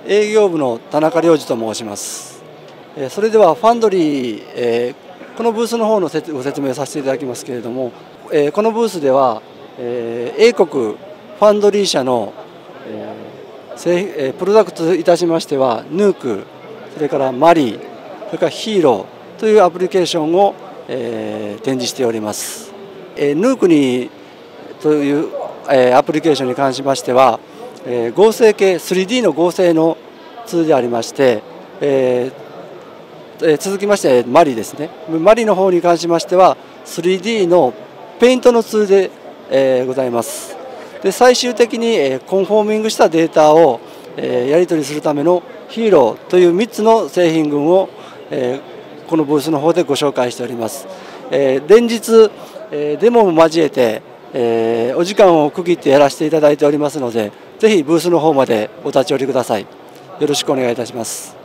営業部の田中良二と申します。それではファンドリー、このブースの方のご説明をさせていただきますけれども、このブースでは、英国ファンドリー社の、プロダクトいたしましてはヌーク、それからマリー、それからヒーローというアプリケーションを、展示しております。ヌークにという、アプリケーションに関しましては、合成系 3D の合成のツールでありまして、続きましてマリですね。マリの方に関しましては 3D のペイントのツールで、ございます。で最終的に、コンフォーミングしたデータを、やり取りするためのヒーローという3つの製品群を、このブースの方でご紹介しております。連日、デモも交えて、お時間を区切ってやらせていただいておりますので、ぜひブースの方までお立ち寄りください。よろしくお願いいたします。